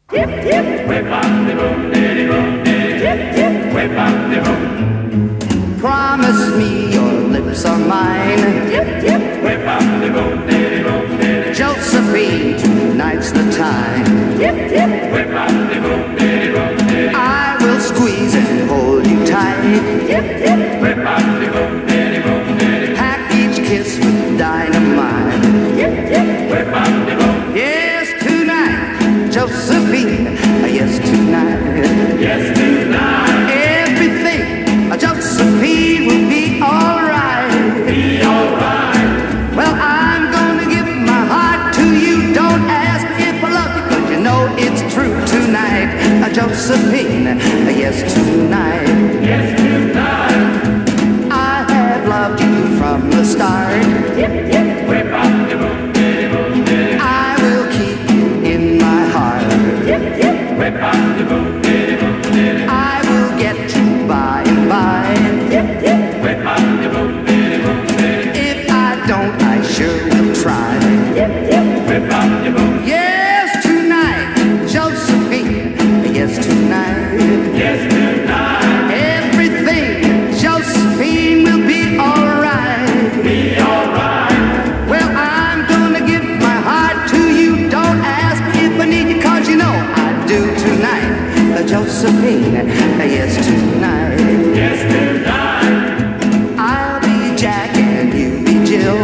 Hip, hip. Promise me your lips are mine. Josephine, tonight's the time. I will squeeze and hold you tight. Package kiss with dynamite. Yes, tonight, Josephine. Yes, tonight. Yes, tonight. Everything, Josephine, will be alright. Be alright. Well, I'm gonna give my heart to you. Don't ask if I love you, 'cause you know it's true tonight. Josephine, yes, tonight. Yes, tonight. I have loved you from the start. I will keep you in my heart. I will get you by and by. If I don't, I sure will try. Yes, tonight, Josephine. Yes, tonight. Yes, tonight. Everything, Josephine, will be alright. Be alright. Well, I'm gonna give my heart to you. Don't ask if I need you, 'cause you know I do tonight. Josephine, yes, tonight. Yes, tonight. I'll be Jack and you be Jill.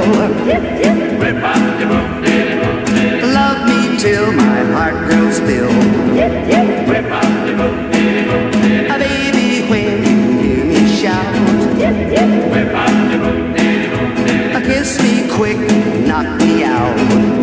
Love me till my heart grows still. Baby, when you hear me shout, kiss me quick, knock me out.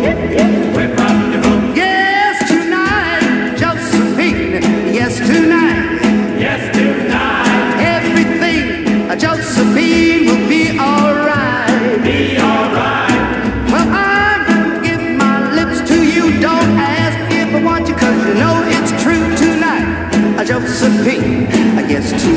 Yes, tonight, Josephine. Yes, tonight. Yes, tonight. Everything, Josephine, will be alright. Be alright. Well, I'm gonna give my lips to you. Don't ask if I want you, 'cause you know it's true tonight. Josephine, yes, tonight.